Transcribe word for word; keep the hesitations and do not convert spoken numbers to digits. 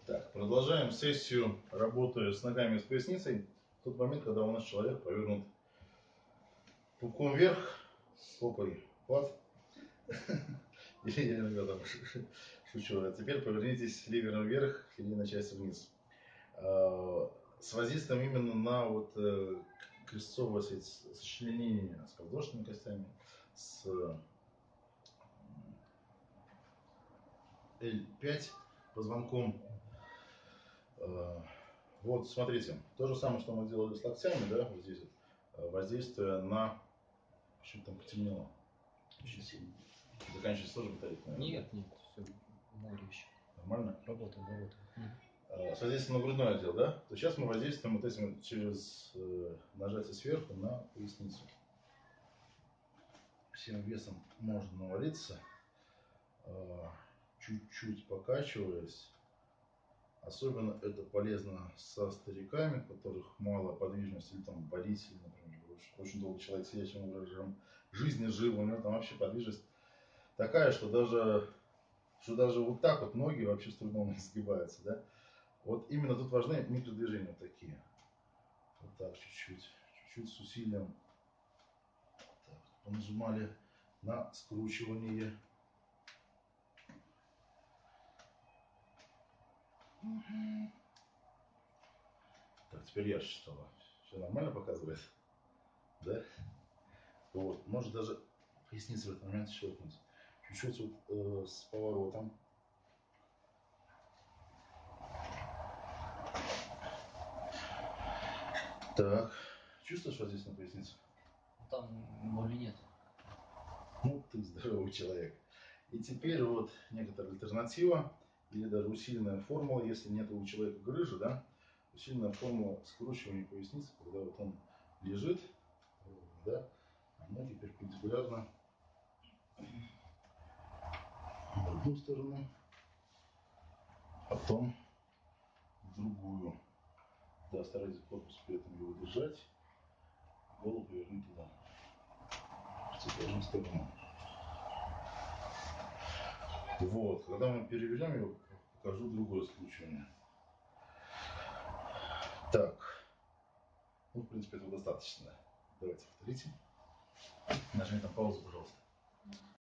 Так, продолжаем сессию, работая с ногами и с поясницей. В тот момент, когда у нас человек повернут пупком вверх, попой под. Или я иногда там шучу. А теперь повернитесь ливером вверх, филейная часть вниз. С воздействием именно на вот крестцовое сочленение с подвздошными костями, с эл пять позвонком. Вот, смотрите, то же самое, что мы делали с локтями, да, вот здесь вот, воздействие на... Что там потемнело? Очень сильно. Заканчивается тоже батарейка, наверное? Нет, нет, все, море еще. Нормально? Работаем, работаем. Угу. С воздействием на грудной отдел, да? То сейчас мы воздействуем вот этим через э, нажатие сверху на поясницу. Всем весом можно навалиться, чуть-чуть э, покачиваясь. Особенно это полезно со стариками, у которых мало подвижности, или там водитель, например, очень долго человек сидящим образом жизни жил, у него там вообще подвижность такая, что даже, что даже вот так вот ноги вообще с трудом сгибаются, да. Вот именно тут важны микродвижения вот такие. Вот так чуть-чуть, чуть-чуть с усилием. Так, понажимали на скручивание. Так, теперь ярче стало. Все нормально показывает? Да? Вот. Может даже поясницу в этот момент щелкнуть. Чуть-чуть вот э, с поворотом. Так. Чувствуешь вот здесь на пояснице? Там боли нет. Ну, ты здоровый человек. И теперь вот некоторая альтернатива, или даже усиленная формула, если нет у человека грыжи, да, усиленная формула скручивания поясницы, когда вот он лежит, да, а ноги перпендикулярно в одну сторону, потом в другую. Да, старайтесь корпус при этом его держать, голову повернуть туда, в противоположную сторону. Вот, когда мы перевернем его, покажу другое скручивание. Так, ну, в принципе, этого достаточно. Давайте повторите. Нажми там паузу, пожалуйста.